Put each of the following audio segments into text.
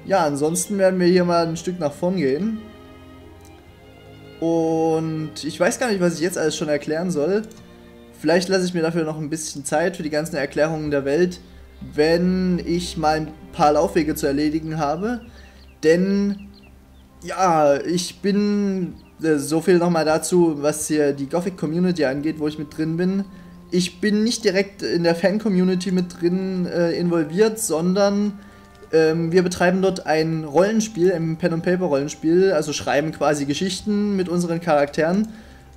Ja, ansonsten werden wir hier mal ein Stück nach vorn gehen. Und ich weiß gar nicht, was ich jetzt alles schon erklären soll. Vielleicht lasse ich mir dafür noch ein bisschen Zeit für die ganzen Erklärungen der Welt, wenn ich mal ein paar Laufwege zu erledigen habe. Denn, ja, ich bin, so viel nochmal dazu, was hier die Gothic-Community angeht, wo ich mit drin bin. Ich bin nicht direkt in der Fan-Community mit drin involviert, sondern wir betreiben dort ein Rollenspiel, ein Pen-and-Paper-Rollenspiel, also schreiben quasi Geschichten mit unseren Charakteren.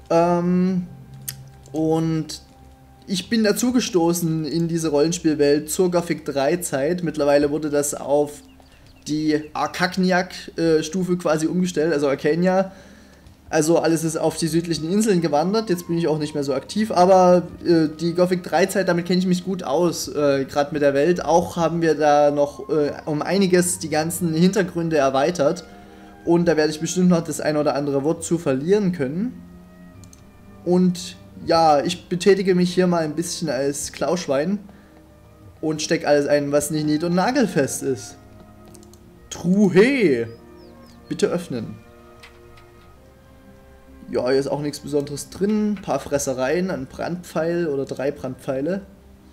Und ich bin dazugestoßen in diese Rollenspielwelt zur Gothic 3 Zeit. Mittlerweile wurde das auf die Arcagnac-Stufe quasi umgestellt, also Arcania. Also alles ist auf die südlichen Inseln gewandert, jetzt bin ich auch nicht mehr so aktiv, aber die Gothic 3 Zeit, damit kenne ich mich gut aus, gerade mit der Welt. Auch haben wir da noch um einiges die ganzen Hintergründe erweitert und da werde ich bestimmt noch das ein oder andere Wort zu verlieren können. Und ja, ich betätige mich hier mal ein bisschen als Klauschwein und stecke alles ein, was nicht nied- und nagelfest ist. Truhe! Bitte öffnen. Ja, hier ist auch nichts Besonderes drin. Ein paar Fressereien, ein Brandpfeil oder 3 Brandpfeile.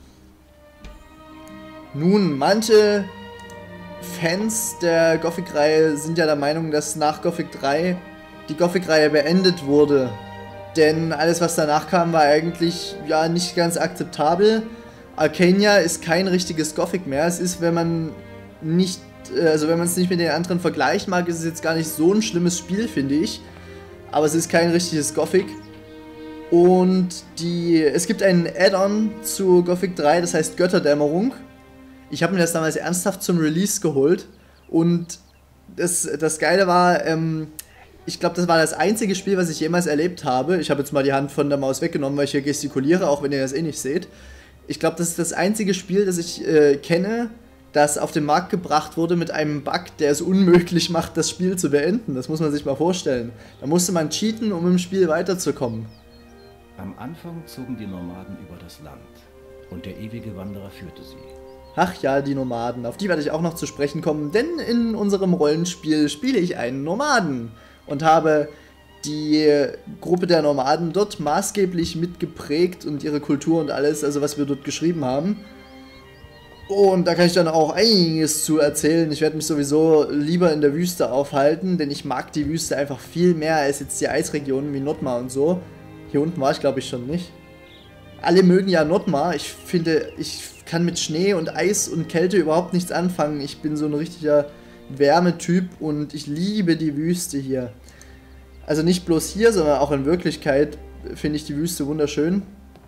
Nun, manche Fans der Gothic-Reihe sind ja der Meinung, dass nach Gothic 3 die Gothic-Reihe beendet wurde. Denn alles, was danach kam, war eigentlich ja nicht ganz akzeptabel. Arcania ist kein richtiges Gothic mehr. Es ist, wenn man nicht, also wenn man es nicht mit den anderen vergleichen mag, ist es jetzt gar nicht so ein schlimmes Spiel, finde ich. Aber es ist kein richtiges Gothic. Und es gibt einen Add-on zu Gothic 3, das heißt Götterdämmerung. Ich habe mir das damals ernsthaft zum Release geholt. Und das Geile war, ich glaube, das war das einzige Spiel, was ich jemals erlebt habe. Ich habe jetzt mal die Hand von der Maus weggenommen, weil ich hier gestikuliere, auch wenn ihr das eh nicht seht. Ich glaube, das ist das einzige Spiel, das ich kenne, das auf den Markt gebracht wurde mit einem Bug, der es unmöglich macht, das Spiel zu beenden. Das muss man sich mal vorstellen. Da musste man cheaten, um im Spiel weiterzukommen. Am Anfang zogen die Nomaden über das Land und der ewige Wanderer führte sie. Ach ja, die Nomaden. Auf die werde ich auch noch zu sprechen kommen, denn in unserem Rollenspiel spiele ich einen Nomaden und habe die Gruppe der Nomaden dort maßgeblich mitgeprägt und ihre Kultur und alles, also was wir dort geschrieben haben. Und da kann ich dann auch einiges zu erzählen. Ich werde mich sowieso lieber in der Wüste aufhalten, denn ich mag die Wüste einfach viel mehr als jetzt die Eisregionen wie Notmar und so. Hier unten war ich, glaube ich, schon nicht. Alle mögen ja Notmar. Ich finde, ich kann mit Schnee und Eis und Kälte überhaupt nichts anfangen. Ich bin so ein richtiger Wärmetyp und ich liebe die Wüste hier. Also nicht bloß hier, sondern auch in Wirklichkeit finde ich die Wüste wunderschön.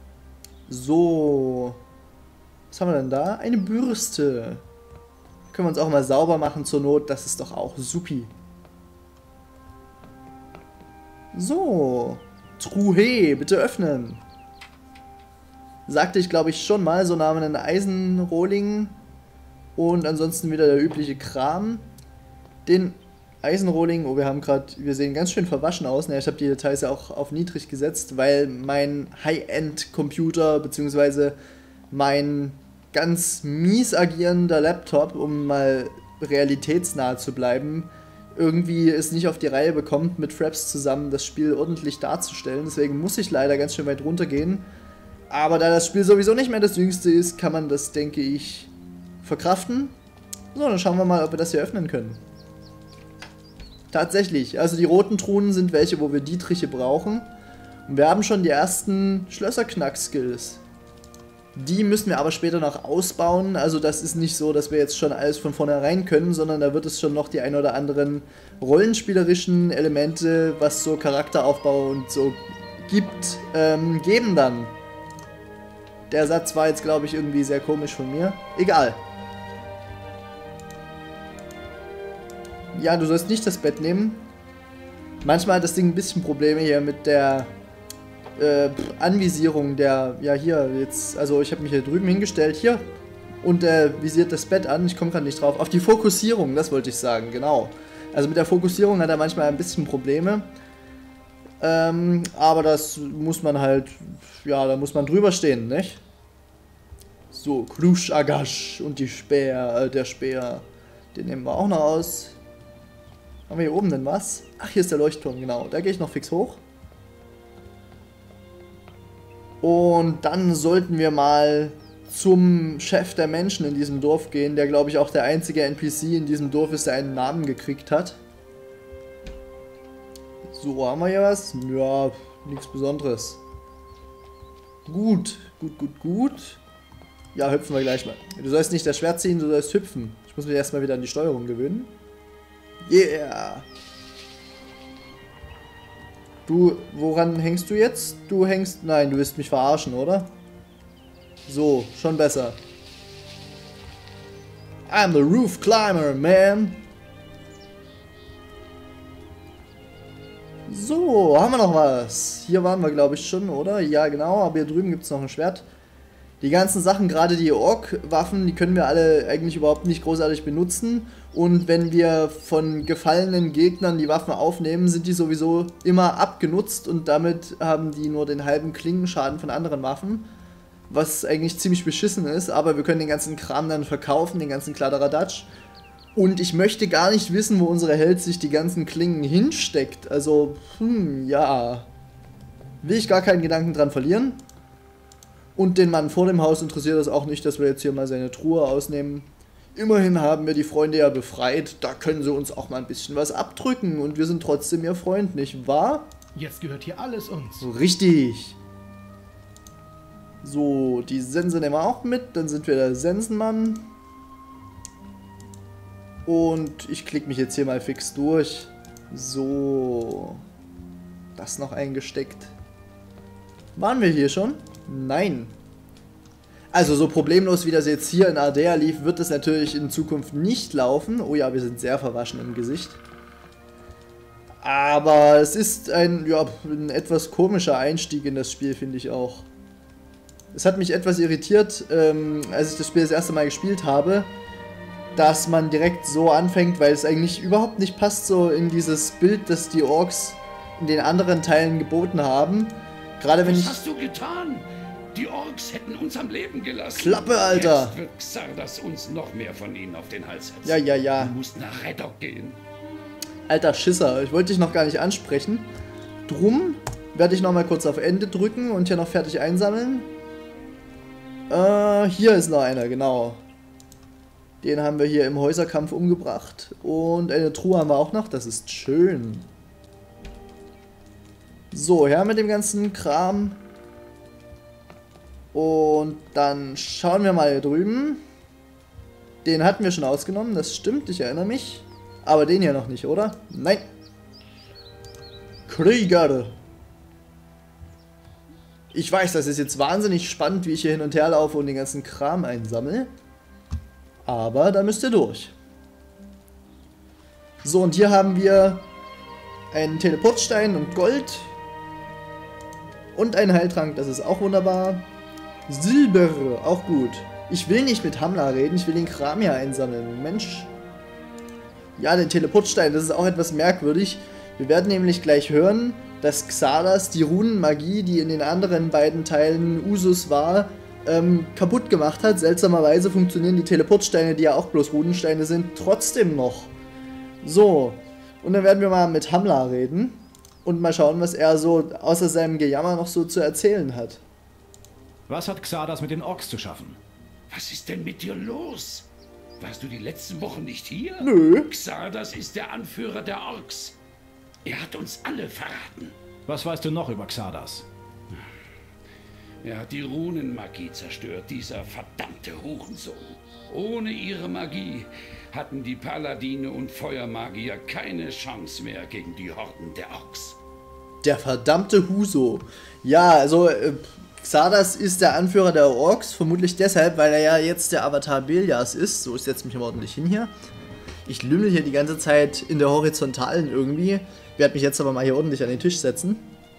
So... Was haben wir denn da? Eine Bürste. Können wir uns auch mal sauber machen zur Not. Das ist doch auch supi. So. Truhe, bitte öffnen. Sagte ich, glaube ich, schon mal. So nahmen wir einen Eisenrohling. Und ansonsten wieder der übliche Kram. Den Eisenrohling, oh, wir sehen ganz schön verwaschen aus. Ich habe die Details ja auch auf niedrig gesetzt, weil mein High-End-Computer, beziehungsweise mein ganz mies agierender Laptop, um mal realitätsnah zu bleiben, irgendwie es nicht auf die Reihe bekommt, mit Fraps zusammen das Spiel ordentlich darzustellen. Deswegen muss ich leider ganz schön weit runtergehen. Aber da das Spiel sowieso nicht mehr das jüngste ist, kann man das, denke ich, verkraften. So, dann schauen wir mal, ob wir das hier öffnen können. Tatsächlich, also die roten Truhen sind welche, wo wir Dietriche brauchen. Und wir haben schon die ersten Schlösserknack-Skills. Die müssen wir aber später noch ausbauen, also das ist nicht so, dass wir jetzt schon alles von vornherein können, sondern da wird es schon noch die ein oder anderen rollenspielerischen Elemente, was so Charakteraufbau und so gibt, geben dann. Der Satz war jetzt, glaube ich, irgendwie sehr komisch von mir. Egal. Ja, du sollst nicht das Bett nehmen. Manchmal hat das Ding ein bisschen Probleme hier mit der Anvisierung der, ja hier jetzt, also ich habe mich hier drüben hingestellt, hier, und visiert das Bett an, ich komme gerade nicht drauf, auf die Fokussierung, das wollte ich sagen, genau. Also mit der Fokussierung hat er manchmal ein bisschen Probleme, aber das muss man halt, ja, da muss man drüber stehen, nicht? So, Krusch Agash und der Speer, Den nehmen wir auch noch aus. Haben wir hier oben denn was? Ach, hier ist der Leuchtturm, genau. Da gehe ich noch fix hoch. Und dann sollten wir mal zum Chef der Menschen in diesem Dorf gehen, der, glaube ich, auch der einzige NPC in diesem Dorf ist, der einen Namen gekriegt hat. So, haben wir hier was? Ja, nichts Besonderes. Gut, gut. Ja, hüpfen wir gleich mal. Du sollst nicht das Schwert ziehen, du sollst hüpfen. Ich muss mich erstmal wieder an die Steuerung gewöhnen. Yeah! Du, woran hängst du jetzt? Du hängst... Nein, du willst mich verarschen, oder? So, schon besser. I'm the roof climber, man! So, haben wir noch was? Hier waren wir, glaube ich, schon, oder? Ja, genau, aber hier drüben gibt es noch ein Schwert. Die ganzen Sachen, gerade die Ork-Waffen, die können wir alle eigentlich überhaupt nicht großartig benutzen. Und wenn wir von gefallenen Gegnern die Waffen aufnehmen, sind die sowieso immer abgenutzt und damit haben die nur den halben Klingenschaden von anderen Waffen. Was eigentlich ziemlich beschissen ist, aber wir können den ganzen Kram dann verkaufen, den ganzen Kladderadatsch. Und ich möchte gar nicht wissen, wo unsere Held sich die ganzen Klingen hinsteckt. Also, ja. Will ich gar keinen Gedanken dran verlieren. Und den Mann vor dem Haus interessiert das auch nicht, dass wir jetzt hier mal seine Truhe ausnehmen. Immerhin haben wir die Freunde ja befreit, da können sie uns auch mal ein bisschen was abdrücken und wir sind trotzdem ihr Freund, nicht wahr? Jetzt gehört hier alles uns. Richtig. So, die Sense nehmen wir auch mit, dann sind wir der Sensenmann. Und ich klicke mich jetzt hier mal fix durch. So. Das noch eingesteckt. Waren wir hier schon? Nein. Also so problemlos wie das jetzt hier in Ardea lief, wird es natürlich in Zukunft nicht laufen. Oh ja, wir sind sehr verwaschen im Gesicht. Aber es ist ein etwas komischer Einstieg in das Spiel, finde ich auch. Es hat mich etwas irritiert, als ich das Spiel das erste Mal gespielt habe, dass man direkt so anfängt, weil es eigentlich überhaupt nicht passt so in dieses Bild, das die Orks in den anderen Teilen geboten haben. Gerade wenn Was hast du getan? Die Orks hätten uns am Leben gelassen. Klappe, Alter! Jetzt wird Xardas uns noch mehr von ihnen auf den Hals setzen. Ja, ja, ja. Du musst nach Redok gehen. Alter Schisser, ich wollte dich noch gar nicht ansprechen. Drum werde ich noch mal kurz auf Ende drücken und hier noch fertig einsammeln. Hier ist noch einer, genau. Den haben wir hier im Häuserkampf umgebracht. Und eine Truhe haben wir auch noch, das ist schön. So, her mit dem ganzen Kram. Und dann schauen wir mal hier drüben. Den hatten wir schon ausgenommen, das stimmt, ich erinnere mich. Aber den hier noch nicht, oder? Nein. Krieger. Ich weiß, das ist jetzt wahnsinnig spannend, wie ich hier hin und her laufe und den ganzen Kram einsammle. Aber da müsst ihr durch. So, und hier haben wir einen Teleportstein und Gold. Und einen Heiltrank, das ist auch wunderbar. Silber, auch gut. Ich will nicht mit Hamla reden, ich will den Kram hier einsammeln. Mensch. Ja, den Teleportstein, das ist auch etwas merkwürdig. Wir werden nämlich gleich hören, dass Xardas die Runenmagie, die in den anderen beiden Teilen Usus war, kaputt gemacht hat. Seltsamerweise funktionieren die Teleportsteine, die ja auch bloß Runensteine sind, trotzdem noch. So, und dann werden wir mal mit Hamla reden und mal schauen, was er so außer seinem Gejammer noch so zu erzählen hat. Was hat Xardas mit den Orks zu schaffen? Was ist denn mit dir los? Warst du die letzten Wochen nicht hier? Nö. Xardas ist der Anführer der Orks. Er hat uns alle verraten. Was weißt du noch über Xardas? Er hat die Runenmagie zerstört, dieser verdammte Hurensohn. Ohne ihre Magie hatten die Paladine und Feuermagier keine Chance mehr gegen die Horden der Orks. Der verdammte Huso. Ja, also Xardas ist der Anführer der Orks, vermutlich deshalb, weil er ja jetzt der Avatar Belias ist. So, ich setze mich mal ordentlich hin hier. Ich lümmel hier die ganze Zeit in der Horizontalen irgendwie. Ich werde mich jetzt aber mal hier ordentlich an den Tisch setzen.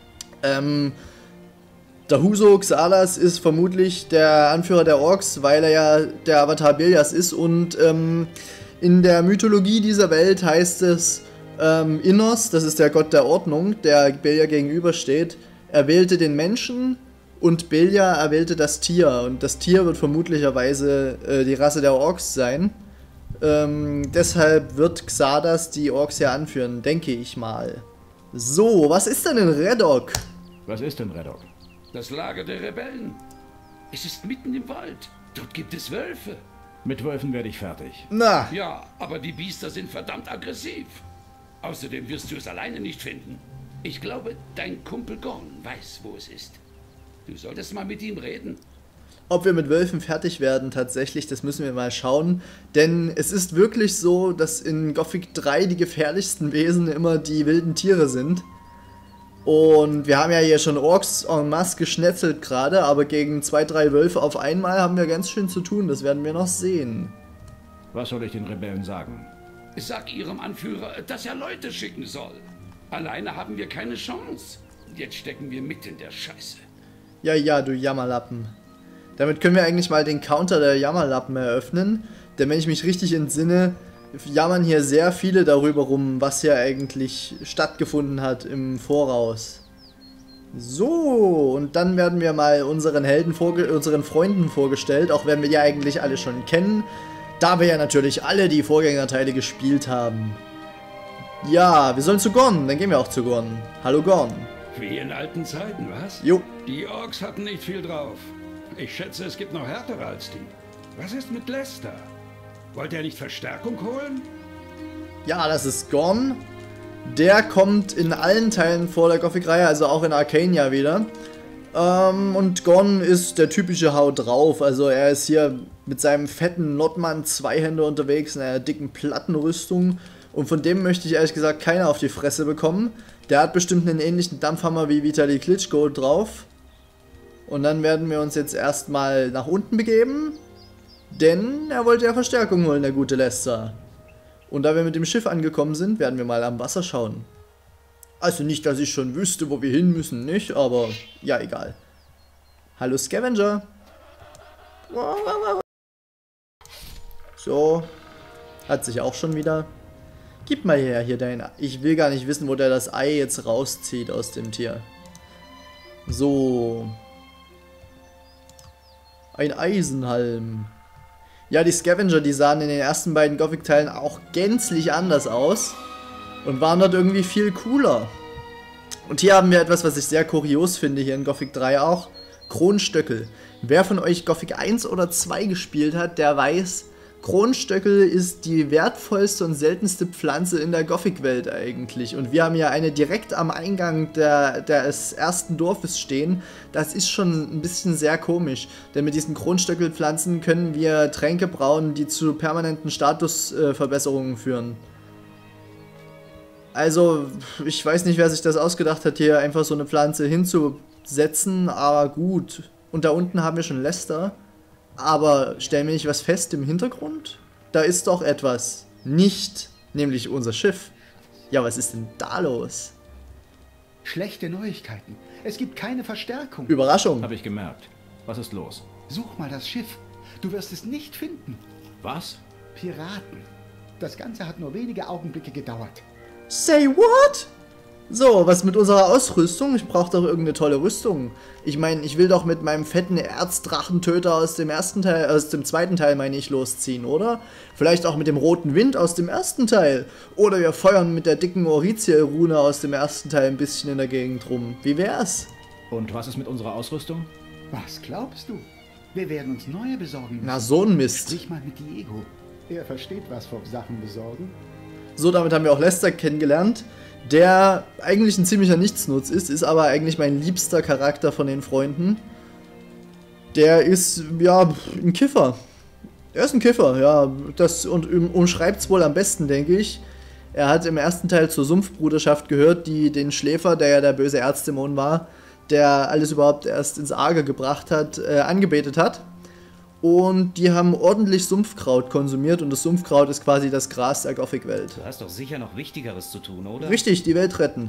Der Huso Xardas ist vermutlich der Anführer der Orks, weil er ja der Avatar Belias ist. Und in der Mythologie dieser Welt heißt es, Innos, das ist der Gott der Ordnung, der Belia gegenübersteht, erwählte den Menschen und Belia erwählte das Tier. Und das Tier wird vermutlicherweise die Rasse der Orks sein. Deshalb wird Xardas die Orks ja anführen, denke ich mal. So, was ist denn in Redok? Was ist denn Redok? Das Lager der Rebellen. Es ist mitten im Wald. Dort gibt es Wölfe. Mit Wölfen werde ich fertig. Na, Ja, aber die Biester sind verdammt aggressiv. Außerdem wirst du es alleine nicht finden. Ich glaube, dein Kumpel Gorn weiß, wo es ist. Du solltest mal mit ihm reden. ob wir mit Wölfen fertig werden tatsächlich, das müssen wir mal schauen. Denn es ist wirklich so, dass in Gothic 3 die gefährlichsten Wesen immer die wilden Tiere sind. Und wir haben ja hier schon Orks en masse geschnetzelt gerade, aber gegen 2, 3 Wölfe auf einmal haben wir ganz schön zu tun, das werden wir noch sehen. Was soll ich den Rebellen sagen? Sag ihrem Anführer, dass er Leute schicken soll. Alleine haben wir keine Chance. Jetzt stecken wir mitten in der Scheiße. Ja, ja, du Jammerlappen. Damit können wir eigentlich mal den Counter der Jammerlappen eröffnen, denn wenn ich mich richtig entsinne, jammern hier sehr viele darüber rum, was hier eigentlich stattgefunden hat im Voraus. So, und dann werden wir mal unseren unseren Freunden vorgestellt, auch wenn wir die eigentlich alle schon kennen, da wir ja natürlich alle die Vorgängerteile gespielt haben. Ja, wir sollen zu Gorn, dann gehen wir auch zu Gorn. Hallo Gorn. Wie in alten Zeiten, was? Jo. Die Orks hatten nicht viel drauf. Ich schätze, es gibt noch härtere als die. Was ist mit Lester? Wollte er nicht Verstärkung holen? Ja, das ist Gorn. Der kommt in allen Teilen vor der Gothic-Reihe, also auch in Arcania wieder. Und Gorn ist der typische Hau drauf. Also er ist hier mit seinem fetten Nordmann-Zweihänder unterwegs in einer dicken Plattenrüstung. Und von dem möchte ich ehrlich gesagt keiner auf die Fresse bekommen. Der hat bestimmt einen ähnlichen Dampfhammer wie Vitali Klitschko drauf. Und dann werden wir uns jetzt erstmal nach unten begeben. Denn er wollte ja Verstärkung holen, der gute Lester. Und da wir mit dem Schiff angekommen sind, werden wir mal am Wasser schauen. Also nicht, dass ich schon wüsste, wo wir hin müssen, nicht? Aber ja, egal. Hallo Scavenger. So. Hat sich auch schon wieder. Gib mal her, hier dein... Ich will gar nicht wissen, wo der das Ei jetzt rauszieht aus dem Tier. So. Ein Eisenhalm. Ja, die Scavenger, die sahen in den ersten beiden Gothic-Teilen auch gänzlich anders aus. Und waren dort irgendwie viel cooler. Und hier haben wir etwas, was ich sehr kurios finde, hier in Gothic 3 auch. Kronstöckel. Wer von euch Gothic 1 oder 2 gespielt hat, der weiß, Kronstöckel ist die wertvollste und seltenste Pflanze in der Gothic-Welt eigentlich. Und wir haben ja eine direkt am Eingang des ersten Dorfes stehen. Das ist schon ein bisschen sehr komisch. Denn mit diesen Kronstöckelpflanzen können wir Tränke brauen, die zu permanenten Statusverbesserungen führen. Also, ich weiß nicht, wer sich das ausgedacht hat, hier einfach so eine Pflanze hinzusetzen, aber gut. Und da unten haben wir schon Lester. Aber stellen wir nicht was fest im Hintergrund? Da ist doch etwas. Nicht, nämlich unser Schiff. Ja, was ist denn da los? Schlechte Neuigkeiten. Es gibt keine Verstärkung. Überraschung. Habe ich gemerkt. Was ist los? Such mal das Schiff. Du wirst es nicht finden. Was? Piraten. Das Ganze hat nur wenige Augenblicke gedauert. Say what? So, was mit unserer Ausrüstung? Ich brauche doch irgendeine tolle Rüstung. Ich meine, ich will doch mit meinem fetten Erzdrachentöter aus dem zweiten Teil, meine ich, losziehen, oder? Vielleicht auch mit dem roten Wind aus dem ersten Teil. Oder wir feuern mit der dicken Oriziel-Rune aus dem ersten Teil ein bisschen in der Gegend rum. Wie wär's? Und was ist mit unserer Ausrüstung? Was glaubst du? Wir werden uns neue besorgen müssen. Na, so ein Mist. Sprich mal mit Diego. Er versteht was vom Sachen besorgen. So, damit haben wir auch Lester kennengelernt, der eigentlich ein ziemlicher Nichtsnutz ist aber eigentlich mein liebster Charakter von den Freunden. Der ist, ja, ein Kiffer. Er ist ein Kiffer, ja, das umschreibt es wohl am besten, denke ich. Er hat im ersten Teil zur Sumpfbruderschaft gehört, die den Schläfer, der ja der böse Erzdämon war, der alles überhaupt erst ins Arge gebracht hat, angebetet hat. Und die haben ordentlich Sumpfkraut konsumiert und das Sumpfkraut ist quasi das Gras der Gothic-Welt. Du hast doch sicher noch Wichtigeres zu tun, oder? Richtig, die Welt retten.